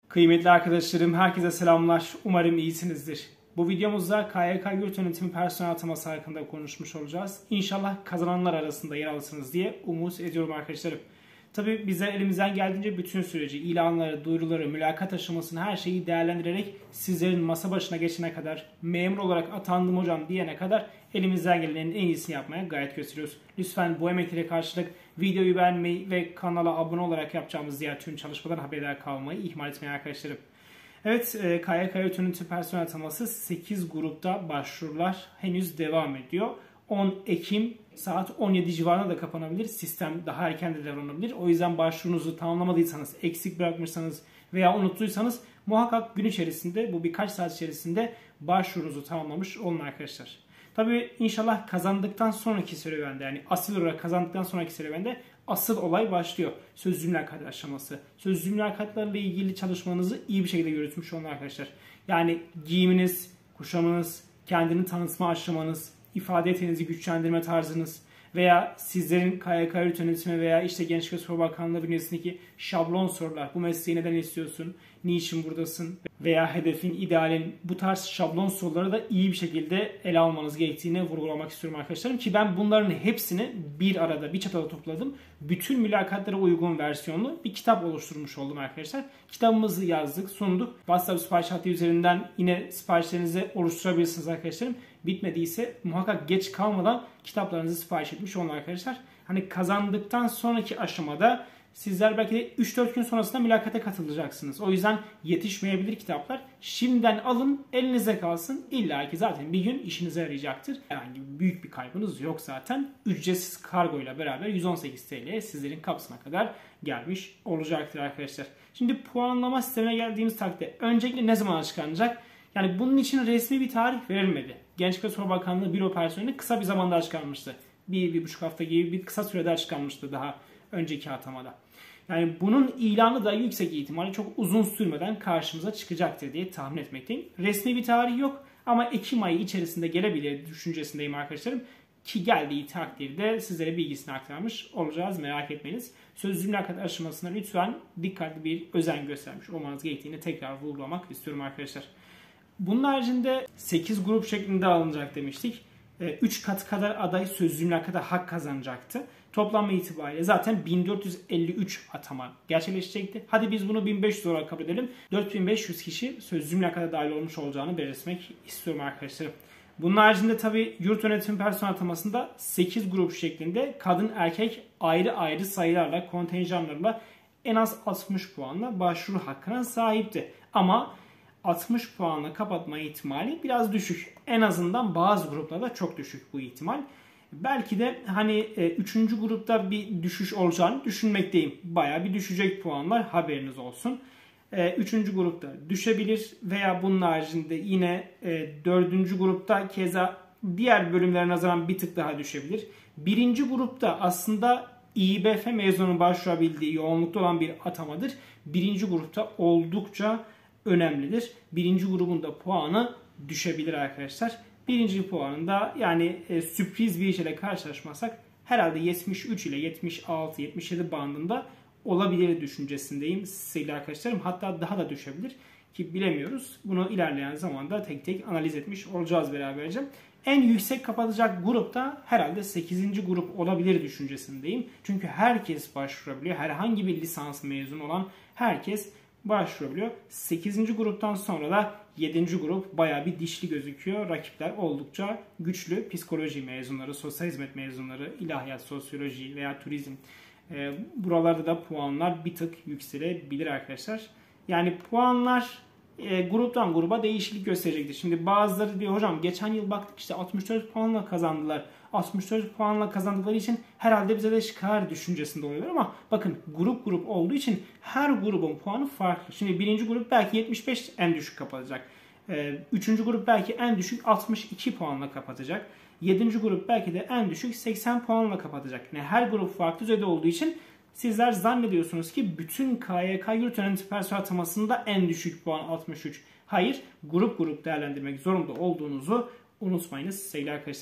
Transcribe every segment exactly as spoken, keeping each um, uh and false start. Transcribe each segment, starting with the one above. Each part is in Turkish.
Kıymetli arkadaşlarım, herkese selamlar. Umarım iyisinizdir. Bu videomuzda K Y K Yurt Yönetimi personel ataması hakkında konuşmuş olacağız. İnşallah kazananlar arasında yer alırsınız diye umut ediyorum arkadaşlarım. Tabii bize elimizden geldiğince bütün süreci, ilanları, duyuruları, mülakat aşamasını, her şeyi değerlendirerek sizlerin masa başına geçene kadar, memur olarak atandım hocam diyene kadar elimizden gelenin en iyisini yapmaya gayret gösteriyoruz. Lütfen bu emeklere karşılık videoyu beğenmeyi ve kanala abone olarak yapacağımız diğer tüm çalışmalardan haberdar kalmayı ihmal etmeyin arkadaşlarım. Evet, K Y K Yurt Yönetimi personel ataması sekiz grupta başvurular henüz devam ediyor. on Ekim saat on yedi civarında da kapanabilir. Sistem daha erken de davranabilir. O yüzden başvurunuzu tamamlamadıysanız, eksik bırakmışsanız veya unuttuysanız muhakkak gün içerisinde, bu birkaç saat içerisinde başvurunuzu tamamlamış olun arkadaşlar. Tabii inşallah kazandıktan sonraki serüvende, yani asil olarak kazandıktan sonraki serüvende asıl olay başlıyor. Sözlü mülakat aşaması. Sözlü mülakatlarla ilgili çalışmanızı iyi bir şekilde yürütmüş olun arkadaşlar. Yani giyiminiz, kuşamınız, kendini tanıtma aşamanız, ifade yeteneğinizi güçlendirme tarzınız veya sizlerin K Y K Yurt Yönetimi veya işte Gençlik ve Spor Bakanlığı bünyesindeki şablon sorular, bu mesleği neden istiyorsun, niçin buradasın veya hedefin, idealin, bu tarz şablon soruları da iyi bir şekilde ele almanız gerektiğini vurgulamak istiyorum arkadaşlarım ki ben bunların hepsini bir arada, bir çatada topladım. Bütün mülakatlara uygun versiyonlu bir kitap oluşturmuş oldum arkadaşlar. Kitabımızı yazdık, sunduk. WhatsApp sipariş hattı üzerinden yine siparişlerinizi oluşturabilirsiniz arkadaşlarım. Bitmediyse muhakkak geç kalmadan kitaplarınızı sipariş etmiş olun arkadaşlar. Hani kazandıktan sonraki aşamada sizler belki de üç dört gün sonrasında mülakata katılacaksınız. O yüzden yetişmeyebilir kitaplar. Şimdiden alın, elinize kalsın. İlla ki zaten bir gün işinize yarayacaktır. Herhangi büyük bir kaybınız yok zaten. Ücretsiz kargo ile beraber yüz on sekiz TL'ye sizlerin kapısına kadar gelmiş olacaktır arkadaşlar. Şimdi puanlama sistemine geldiğimiz takdirde öncelikle ne zaman açıklanacak? Yani bunun için resmi bir tarih verilmedi. Gençlik ve Spor Bakanlığı büro personeli kısa bir zamanda açıklanmıştı. Bir, bir buçuk hafta gibi bir kısa sürede açıklanmıştı daha önceki atamada. Yani bunun ilanı da yüksek ihtimalle çok uzun sürmeden karşımıza çıkacaktır diye tahmin etmekteyim. Resmi bir tarih yok ama Ekim ayı içerisinde gelebilir düşüncesindeyim arkadaşlarım. Ki geldiği takdirde sizlere bilgisini aktarmış olacağız, merak etmeyiniz. Sözlü mülakat aşamasına lütfen dikkatli bir özen göstermiş olmanız gerektiğini tekrar vurgulamak istiyorum arkadaşlar. Bunun haricinde sekiz grup şeklinde alınacak demiştik. üç katı kadar aday sözlü mülakata hak kazanacaktı. Toplam itibariyle zaten bin dört yüz elli üç atama gerçekleşecekti. Hadi biz bunu bin beş yüz olarak kabul edelim. dört bin beş yüz kişi sözlü mülakata dahil olmuş olacağını belirtmek istiyorum arkadaşlarım. Bunun haricinde tabii yurt yönetimi personel atamasında sekiz grup şeklinde kadın erkek ayrı ayrı sayılarla, kontenjanlarla en az altmış puanla başvuru hakkına sahipti. Ama altmış puanla kapatma ihtimali biraz düşük. En azından bazı gruplarda çok düşük bu ihtimal. Belki de hani üçüncü grupta bir düşüş olacağını düşünmekteyim. Bayağı bir düşecek puanlar, haberiniz olsun. üçüncü grupta düşebilir veya bunun haricinde yine dördüncü grupta keza diğer bölümlere nazaran bir tık daha düşebilir. birinci grupta aslında İ B F mezununun başvurabildiği yoğunlukta olan bir atamadır. birinci grupta oldukça önemlidir. Birinci grubun da puanı düşebilir arkadaşlar. Birinci puanında yani e, sürpriz bir işle karşılaşmasak herhalde yetmiş üç ile yetmiş altı yetmiş yedi bandında olabilir düşüncesindeyim sevgili arkadaşlarım. Hatta daha da düşebilir ki bilemiyoruz. Bunu ilerleyen zamanda tek tek analiz etmiş olacağız beraberce. En yüksek kapatacak grupta herhalde sekizinci grup olabilir düşüncesindeyim. Çünkü herkes başvurabiliyor. Herhangi bir lisans mezunu olan herkes başvurabiliyor. sekizinci gruptan sonra da yedinci grup bayağı bir dişli gözüküyor. Rakipler oldukça güçlü. Psikoloji mezunları, sosyal hizmet mezunları, ilahiyat, sosyoloji veya turizm. E, buralarda da puanlar bir tık yükselebilir arkadaşlar. Yani puanlar e, gruptan gruba değişiklik gösterecektir. Şimdi bazıları diyor hocam geçen yıl baktık işte altmış dört puanla kazandılar. altmış dört puanla kazandıkları için herhalde bize de çıkar düşüncesinde oluyorlar ama bakın grup grup olduğu için her grubun puanı farklı. Şimdi birinci grup belki yetmiş beş en düşük kapatacak. Üçüncü grup belki en düşük altmış iki puanla kapatacak. Yedinci grup belki de en düşük seksen puanla kapatacak. Yani her grup farklı düzeyde olduğu için sizler zannediyorsunuz ki bütün K Y K Yurt Yönetimi personel atamasında en düşük puan altmış üç. Hayır, grup grup değerlendirmek zorunda olduğunuzu unutmayınız sevgili arkadaşlarım.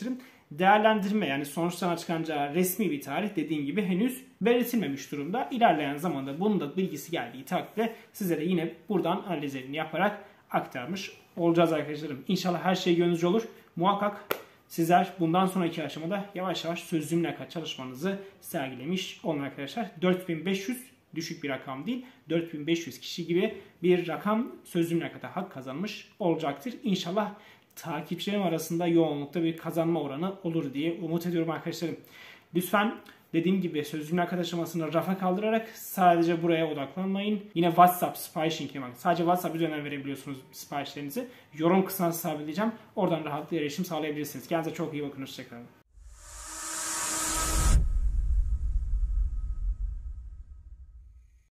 değerlendirme yani sonuçtan açıklanacağı resmi bir tarih dediğim gibi henüz belirtilmemiş durumda. İlerleyen zamanda bunun da bilgisi geldiği takdirde sizlere yine buradan analizlerini yaparak aktarmış olacağız arkadaşlarım. İnşallah her şey gönlünüzce olur. Muhakkak sizler bundan sonraki aşamada yavaş yavaş sözlü mülakat çalışmanızı sergilemiş olun arkadaşlar. dört bin beş yüz düşük bir rakam değil. dört bin beş yüz kişi gibi bir rakam sözlü mülakata hak kazanmış olacaktır. İnşallah takipçilerim arasında yoğunlukta bir kazanma oranı olur diye umut ediyorum arkadaşlarım. Lütfen dediğim gibi sözlü mülakat aşamasını rafa kaldırarak sadece buraya odaklanmayın. Yine WhatsApp sipariş linkine bakın. Sadece WhatsApp üzerinden verebiliyorsunuz siparişlerinizi. Yorum kısmına sabitleyeceğim. Oradan rahatlıkla erişim sağlayabilirsiniz. Kendinize çok iyi bakın. Hoşçakalın.